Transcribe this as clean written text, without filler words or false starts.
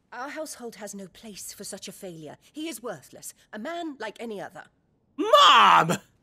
Our household has no place for such a failure. He is worthless. A man like any other. Mom!